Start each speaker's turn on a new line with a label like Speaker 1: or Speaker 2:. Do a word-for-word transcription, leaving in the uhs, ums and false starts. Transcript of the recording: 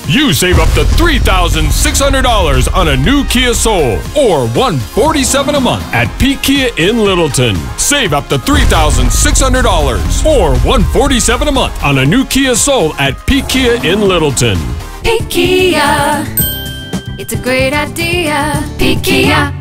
Speaker 1: You save up to three thousand six hundred dollars on a new Kia Soul or one hundred forty-seven dollars a month at Pete Kia in Littleton. Save up to three thousand six hundred dollars or one hundred forty-seven dollars a month on a new Kia Soul at Pete Kia in Littleton.
Speaker 2: Pete Kia. It's a great idea. Pete Kia.